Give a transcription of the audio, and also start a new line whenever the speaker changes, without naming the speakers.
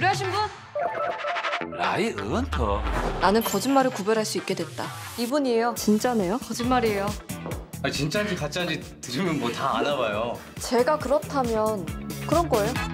의뢰하신 분?
라이 은터.
나는 거짓말을 구별할 수 있게 됐다. 이분이에요. 진짜네요?
거짓말이에요.
진짜인지 가짜인지 들으면 뭐 다 아나 봐요.
제가 그렇다면 그런 거예요?